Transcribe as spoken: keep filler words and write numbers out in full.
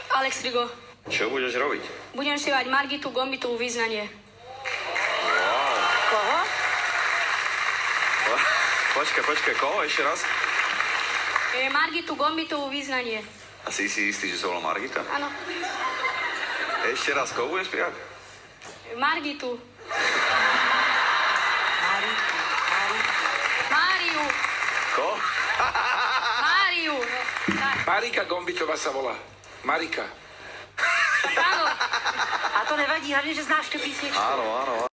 Alex Rigo. Čo budeš robiť? Budem spievať Margitu Gombitovú Význanie. Wow. Koho? Počkaj, počkaj, koho ešte raz? E, Margitu Gombitovú Význanie. A si si istý, že sa volá Margita? Áno. Ešte raz, koho budeš spievať? E, Margitu. Mariku, Mariku. Máriu. Ko? Máriu. No, tak. Marika Gombitová sa volá. Marika. Áno. A to nevadí, hlavne, že znáš tú písničku. Áno, áno.